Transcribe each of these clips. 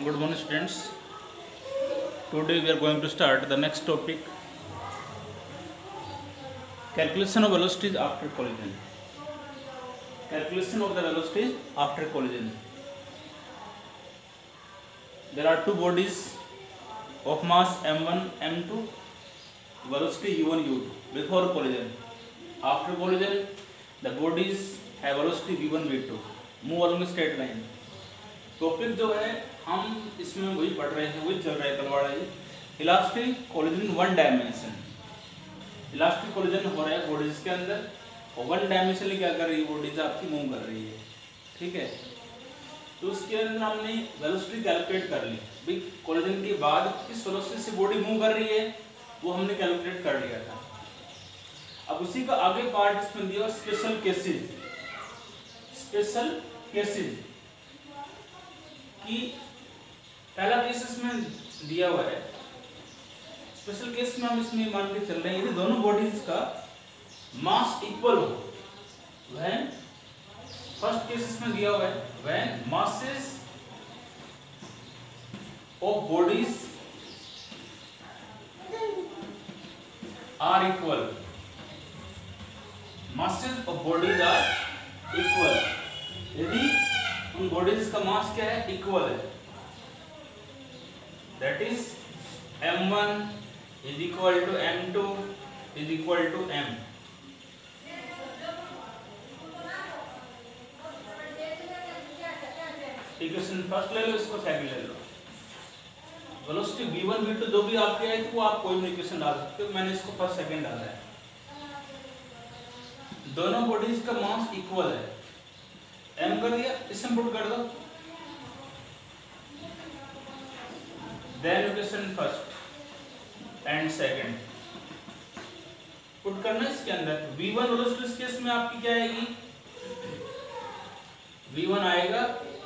Good morning, students. Today we are going to start the next topic, calculation of velocities after collision. Calculation of the velocities after collision. There are two bodies of mass m1, m2, velocity u1, u2 before collision. After collision, the bodies have velocity v1, v2. Move along a straight line. Topic जो है हम इसमें वही पढ़ रहे हैं, वही चल रहा है कल वाला ही, elastic collision in one dimension. Elastic collision हो रहा है बॉडीज के अंदर और वन डायमेंशनली क्या कर रही है, बॉडीज आपकी मूव कर रही है। ठीक है, तो उसके अंदर हमने वेलोसिटी कैलकुलेट कर ली भाई, कोलिजन के बाद किस वेलोसिटी से बॉडी मूव कर रही है वो हमने कैलकुलेट कर लिया था। अब उसी का आगे पार्ट इसमें दिया स्पेशल केसेस। स्पेशल केसेस कि पहला केस इसमें दिया हुआ है, स्पेशल केस में हम इसमें मान के चल रहे हैं यदि दोनों बॉडीज का मास इक्वल हो, व्हेन फर्स्ट केस इसमें दिया हुआ है when masses of bodies are equal, masses of bodies are equal, यदि उन बॉडीज का मास क्या है, इक्वल है, that is m1 is equal to m2 is equal to m। Equation first ले लो, इसको सेकंड ले लो। वेलोसिटी v1 v2 जो भी आपके है तो वो आप कोई भी इक्वेशन डाल सकते हो, मैंने इसको फर्स्ट सेकंड डाला है। दोनों बॉडीज का मास इक्वल है, m कर दिया, इसमें पुट कर दो, then equation first and second put करना इसके अंदर। v1 वेलोसिटी इस केस में आपकी क्या आएगी, v1 आएगा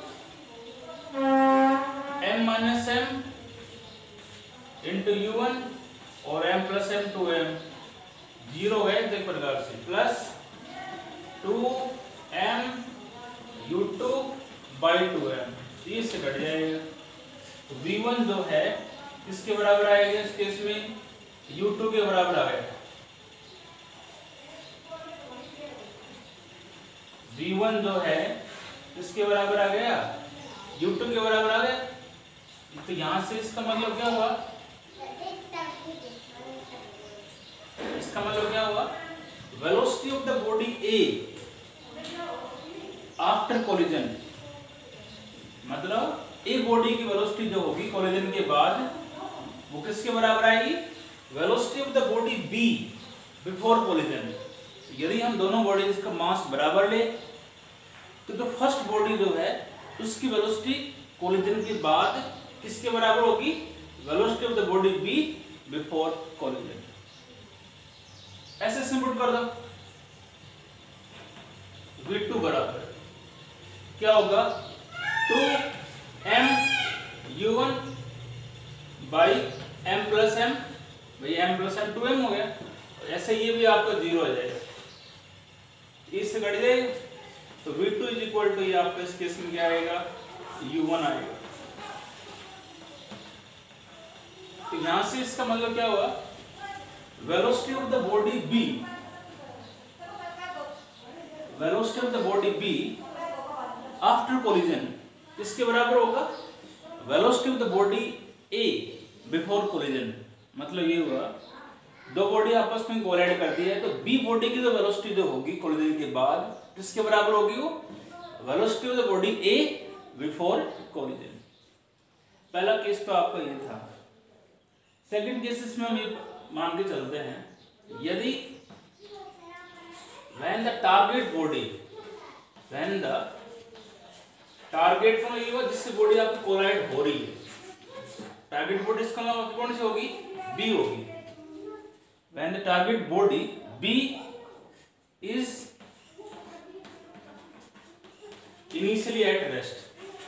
m minus m into u1 और m plus m two m, zero है देख प्रकार से, plus 2m u2 by 2m, ये से कट जाएगा। तो v1 जो है किसके बराबर आएगा इस केस में, u2 के बराबर आएगा। v1 जो है किसके बराबर आ गया, u2 के बराबर आ गया। तो यहां से इसका मतलब क्या हुआ, इसका मतलब क्या हुआ, velocity of the body A after collision, मतलब एक बॉडी की वेलोसिटी जो होगी कोलिजन के बाद वो किसके बराबर आएगी, velocity of the body B before collision. यदि हम दोनों बॉडीज का मास बराबर ले तो जो फर्स्ट बॉडी जो है उसकी वेलोसिटी कोलिजन के बाद किसके बराबर होगी, velocity of the body B before collision. ऐसे सिंपल कर दो, v2 बराबर क्या होगा, 2m u1 by m plus m, भाई m प्लस m 2m हो गया। ऐसे ये भी आपका जीरो हो जाएगा, इससे कट जाएगा। तो v2 इज इक्वल टू ये आपका इस केस में क्या आएगा, u1 आएगा। तो यहां से इसका मतलब क्या हुआ, velocity of the body B, velocity of the body B after collision किसके बराबर होगा, velocity of the body A before collision. मतलब ये हुआ दो बॉडी आपस में कोलाइड करती है तो B बॉडी की जो वेलोसिटी जो होगी कोलिजन के बाद किसके बराबर होगी, वो velocity of the body A before collision. पहला केस तो आपका ये था। सेकंड केस इसमें हम ये मान के चलते हैं, यदि when the target body, when the target from ये हुआ जिससे बॉडी आपकी कोलाइड हो रही है, टारगेट बॉडी इसका नाम कौन सी होगी, B होगी। when the target body B is initially at rest,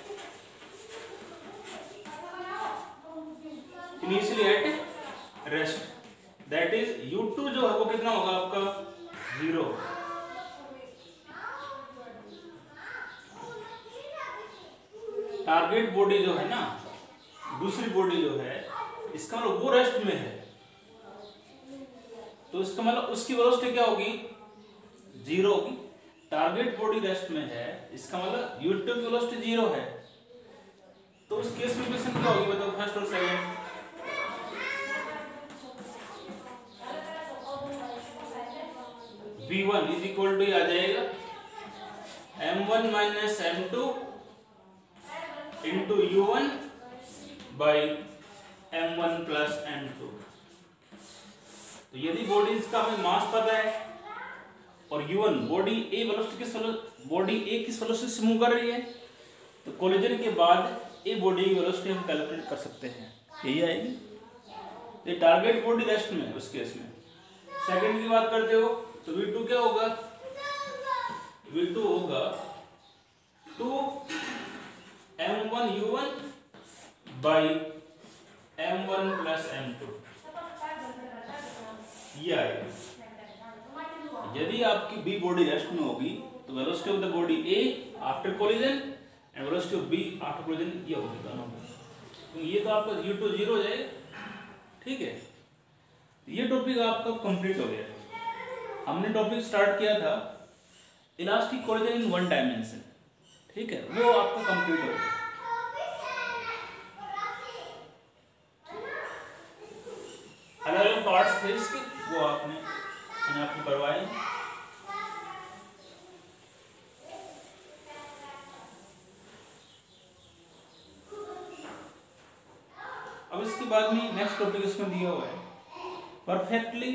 initially at rest, that is u2 जो है वो कितना होगा आपका, 0। टारगेट बॉडी जो है ना दूसरी बॉडी जो है इसका मतलब वो रेस्ट में है, तो इसका मतलब उसकी वेलोसिटी क्या होगी, 0 होगी। टारगेट बॉडी रेस्ट में है, इसका मतलब u2 की वेलोसिटी 0 है, तो उस केस में इक्वेशन क्या होगी बताओ, फर्स्ट और second. v1 is equal to आ जाएगा m1 minus m2 into u1 by m1 plus m2। तो यदि बॉडीज का हमें मास पता है और u1 बॉडी ए वेलोसिटी किस वेलोसिटी से मूव कर रही है, तो कोलिजन के बाद ए बॉडी की वेलोसिटी हम कैलकुलेट कर सकते हैं, यही आएगी। ये टारगेट बॉडी रेस्ट में है उस केस में। सेकंड की बात करते हो तो v2 क्या होगा, v2 होगा 2m1 u1 by m1 plus m2, ये आएगा। यदि आपकी बी बॉडी रेस्ट में होगी तो velocity of the body A after collision and velocity of B after collision ये होगी दोनों, तो ये तो आपका u2 0 हो जाएगा, ठीक है। ये टॉपिक आपका कंप्लीट हो गया। हमने टॉपिक स्टार्ट किया था elastic collision in one dimension, ठीक है, वो आपका कंप्लीट हो गया। अलग अलग पार्ट्स थे इसके, वो मैंने आपको करवाए। अब इसके बाद में नेक्स्ट टॉपिक इसमें दिया हुआ है perfectly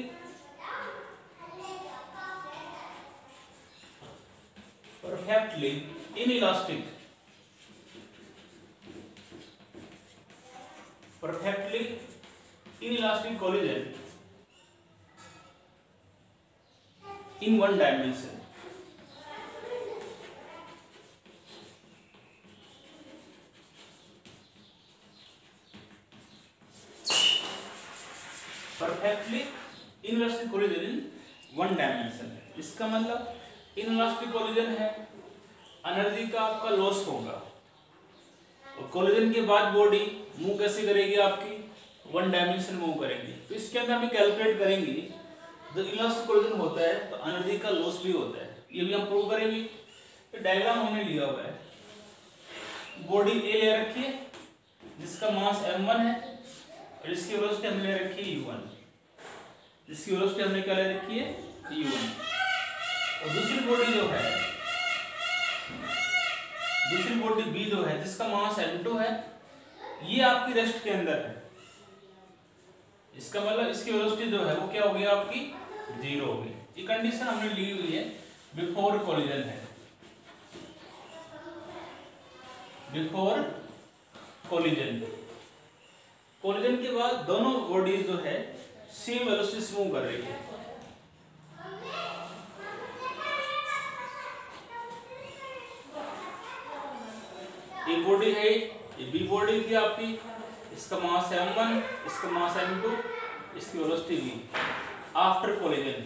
inelastic collision in one dimension। Perfectly inelastic collision in one dimension, इसका मतलब इनइलास्टिक कोलिजन है, एनर्जी का आपका लॉस होगा, और कोलिजन के बाद बॉडी मूव कैसे करेगी, आपकी वन डायमेंशन मूव करेगी। तो इसके अंदर हम कैलकुलेट करेंगे जब इलास्टिक कोलिजन होता है तो एनर्जी का लॉस भी होता है, ये भी हम प्रूव करेंगे। तो डायग्राम हमने लिया हुआ है, बॉडी ए ले रखी है जिसका मास m1 है और इसकी वेलोसिटी हमने ले रखी है u1, जिसकी वेलोसिटी हमने क्या ले रखी है u1। और दूसरी बॉडी B जो है जिसका मास m2 है, ये आपकी रेस्ट के अंदर है, इसका मतलब इसकी वेलोसिटी जो है वो क्या होगी, आपकी 0 होगी। ये कंडीशन हमने ली हुई है बिफोर कोलिजन है, बिफोर कोलिजन। कोलिजन के बाद दोनों बॉडीज जो है सेम वेलोसिटी से मूव कर रही है। ये बॉडी है, ये बी बॉडी थी आपकी, इसका मास m1, इसका मास m2, इसकी velocity v after collision.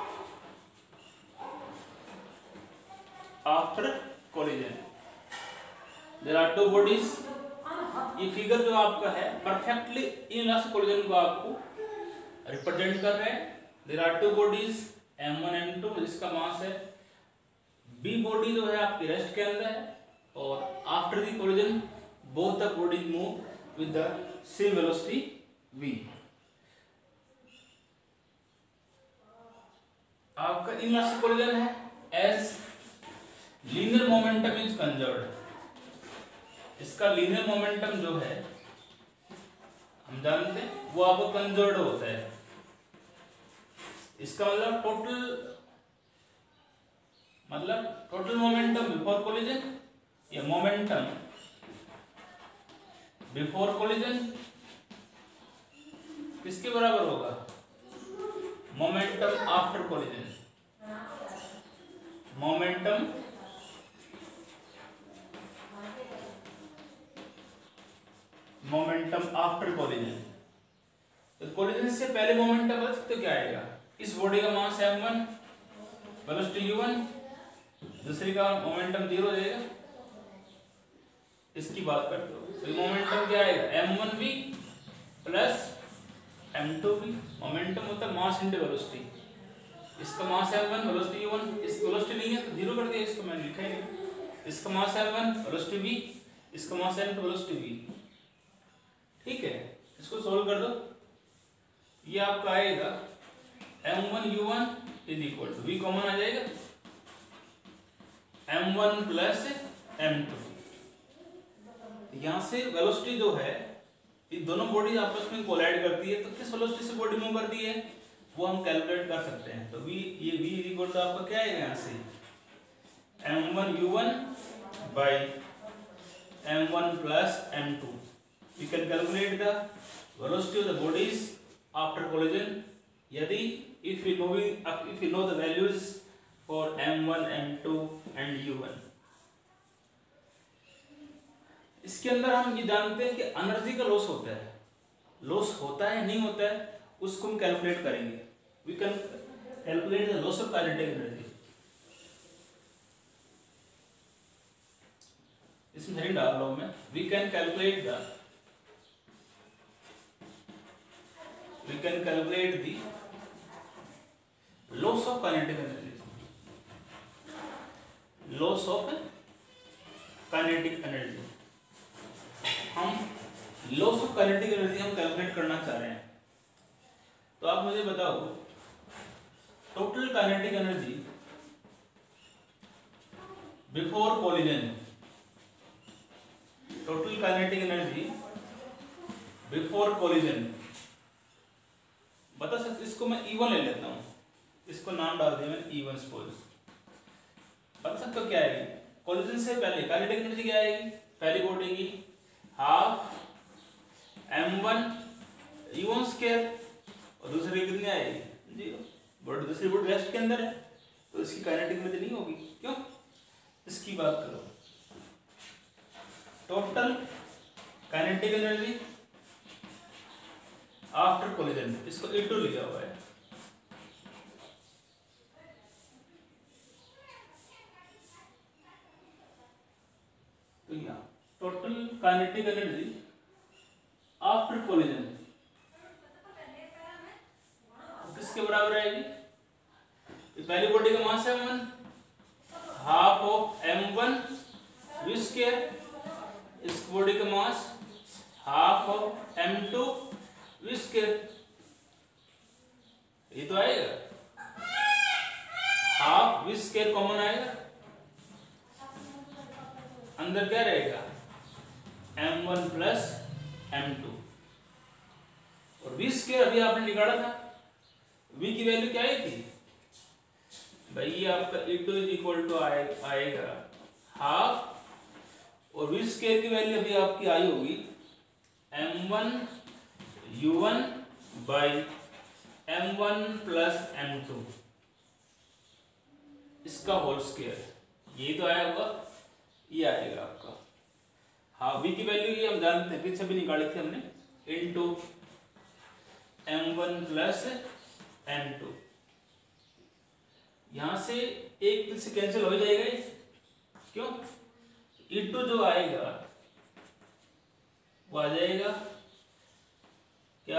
After collision there are two bodies. ये फिगर जो आपका है परफेक्टली इनइलास्टिक कोलिजन को आपको रिप्रेजेंट कर रहे हैं। There are two bodies m1 m2, जिसका मास है, बी बॉडी जो है आपकी रेस्ट के अंदर है, और after the collision both the bodies move with the same velocity v। आपका इनइलास्टिक कोलिजन है as linear momentum is conserved, इसका लीनियर मोमेंटम जो है हम जानते हैं वो आपको कंजर्व होता है। इसका मतलब टोटल मोमेंटम बिफोर कोलिजन या मोमेंटम बिफोर कोलिजन किसके बराबर होगा, momentum after collision. Momentum after collision. तो कोलिजन से पहले मोमेंटम बता सकते हो क्या आएगा, इस बॉडी का मास m1, वेलोसिटी u1, दूसरी का मोमेंटम 0 हो जाएगा, इसकी बात करते हो तो मोमेंटम क्या आएगा m1v प्लस m2v। मोमेंटम होता है मास इंटू वेलोसिटी। इसका मास m1 वेलोसिटी u1, इसकी वेलोसिटी नहीं है तो जीरो कर दिया, इसको मैंने लिखा ही नहीं। इसका मास m1 वेलोसिटी v, इसका मास m2 वेलोसिटी v। ठीक है, इसको सोल्व कर दो। ये आपका आएगा m1 u1 is equal to v common आ जाएगा m1 प्लस m2। यहाँ से वेलोसिटी जो है ये दोनों बॉडी आपस में कोलाइड करती है तो किस वेलोसिटी से बॉडी मूव करती है वो हम कैलकुलेट कर सकते हैं। तो v ये v इज इक्वल टू आपका क्या आएगा यहाँ से m1 u1 by m1 plus m2। We can calculate the velocity of the bodies after collision यदि if we know the values for m1, m2 and u1। इसके अंदर हम ये जानते हैं कि एनर्जी का लॉस होता है, लॉस होता है नहीं होता है उसको हम कैलकुलेट करेंगे। We can calculate the loss of kinetic energy। इसमें हेडिंग डाल रहा हूं मैं, we can calculate the loss of kinetic energy। loss of kinetic energy हम loss of kinetic energy हम कैलकुलेट करना चाह रहे हैं। तो आप मुझे बताओ total kinetic energy before collision, total kinetic energy before collision बता सकते। इसको मैं E1 ले लेता हूँ, इसको नाम डाल दिया मैंने E1 सपोज। बता सकते हो क्या आएगी कोलिजन से पहले काइनेटिक एनर्जी क्या आएगी, पहली बॉडी की हाफ m1 u1 स्क्वायर और दूसरी कितनी आएगी जीरो। बॉडी दूसरी बॉडी रेस्ट के अंदर है तो इसकी काइनेटिक एनर्जी नहीं होगी। क्यों, इसकी बात करो total kinetic energy after collision, इसको E2 लिखा हुआ है। तो यहाँ total kinetic energy after collision किसके बराबर आएगी, पहली बॉडी का मास है m1 half of m1 v square, इस बॉडी का mass half of m2 v square. ये तो आएगा हाफ v स्क्वायर कॉमन आएगा, अंदर क्या रहेगा m1 प्लस m2 और v स्क्वायर अभी आपने निकाला था, v की वैल्यू क्या आई थी भाई, ये आपका E2 इज इक्वल टू आएगा हाफ और v स्क्वायर की वैल्यू अभी आपकी आई होगी m1 u1 by m1 plus m2 इसका होल स्क्वायर। ये तो आया होगा, ये आएगा आपका हाँ v की वैल्यू ये हम जानते हैं, पीछे भी निकाली थी हमने इनटू m1 प्लस m2। यहां से एक से कैंसिल हो जाएगा, क्यों E2 जो आएगा वो आ जाएगा क्या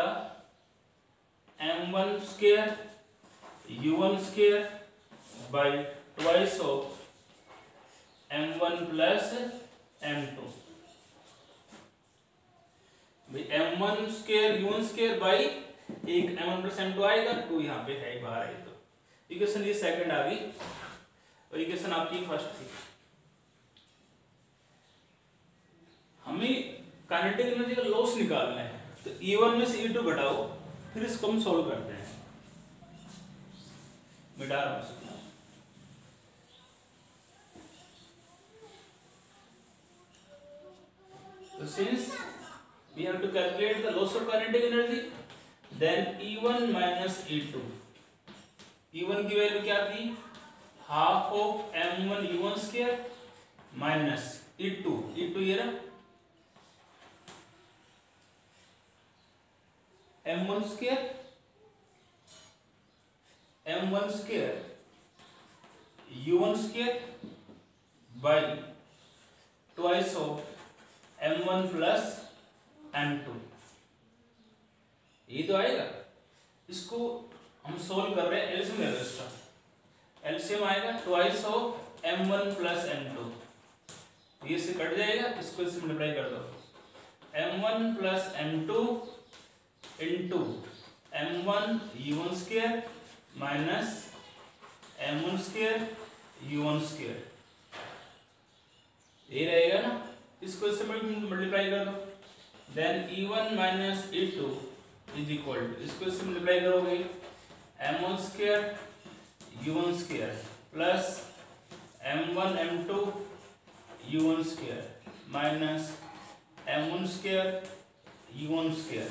m1 square u1 square by twice of m1 plus m2। m1 square u1 square by एक m1 प्लस m2 आएगा, 2 यहाँ पे है बाहर है। तो इक्वेशन ये सेकंड आ गई और इक्वेशन आपकी फर्स्ट थी। हमें काइनेटिक एनर्जी का लॉस निकालना है तो E1 में से E2 घटाओ, फिर इसको हम सॉल्व करते हैं। मिटा रहा हूं तो since we have to calculate the loss of kinetic energy, then E1 minus E2। E1 की वैल्यू क्या थी half of m1 u1 square minus E2 ये रहा m1 square u1 square by twice of m1 plus m2, यही तो आएगा। इसको हम सोल्व कर रहे हैं एलसीएम ले लो इसका, एलसीएम आएगा twice of m1 plus m2, ये से कट जाएगा, इसको इससे मल्टीप्लाई कर दो, m1 plus m2 into m1 u1 square minus m1 square u1 square, ये रहेगा ना, इसको इससे मल्टीप्लाई कर दो, then e1 minus e2 is equal to, इसको इससे मल्टीप्लाई करोगे m1 square u1 square plus m1 m2 u1 square minus m1 square u1 square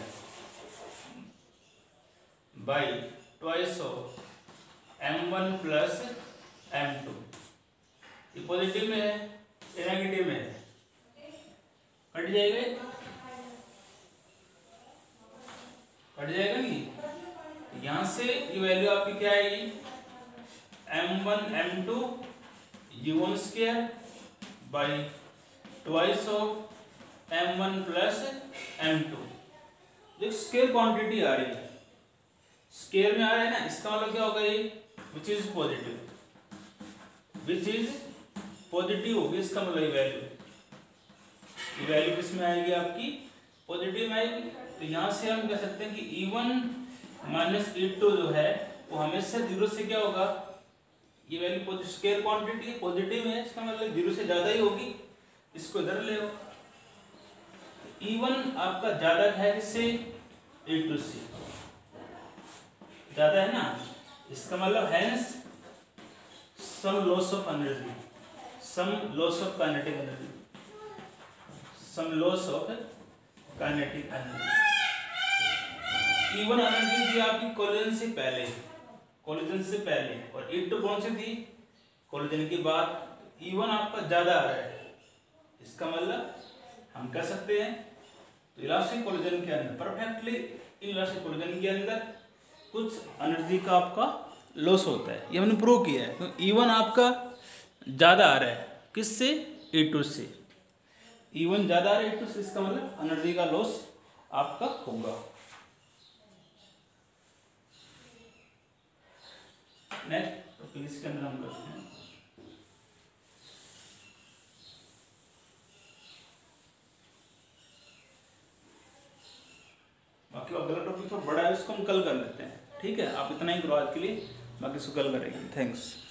by twice of m1 plus m2, ये पॉजिटिव में है, ये नेगेटिव में है, कट जाएगा, कट जाएगा नहीं, यहां से ये वैल्यू आपकी क्या आएगी, m1 m2 u1 square by twice of m1 plus m2, जो स्केयर क्वांटिटी आ रही है, स्केयर में आ रहा है ना, इसका मतलब क्या होगा, ये which is positive, which is positive होगी, इसका मतलब ये वैल्यू किस में आएगी, आपकी पॉजिटिव में आएगी। तो यहाँ से हम कह सकते हैं कि e1 माइनस e2 जो है वो हमेशा जीरो से क्या होगा, ये वैल्यू स्केयर क्वांटिटी पॉजिटिव है, इसका मतलब जीरो से ज्यादा ही होगी, इसको इधर ले आओ, e1 आपका ज्यादा है किससे, e2 से ज्यादा है ना, इसका मतलब hence some loss of energy, some loss of kinetic energy, some loss of kinetic energy. E1 energy थी आपकी कोलिजन से पहले, कोलिजन से पहले, और E2 कौन सी थी, कोलिजन के बाद। E1 आपका ज्यादा आ रहा है, इसका मतलब हम कह सकते हैं तो इलास्टिक कोलिजन के अंदर परफेक्टली, इलास्टिक कोलिजन के अंदर कुछ एनर्जी का आपका लॉस होता है, ये हमने प्रूव किया है। तो E1 आपका ज़्यादा आ रहा है किससे, E2 से, E1 ज़्यादा आ रहा है E2 से, इसका मतलब एनर्जी का लॉस आपका होगा। नेक्स्ट तो इसके अंदर हम करते हैं, बाकी अगला टॉपिक तो बड़ा है, इसको हम कल कर लेते हैं, ठीक है। आप इतना ही करो आज के लिए, बाकी इसको कल करेंगे। थैंक्स।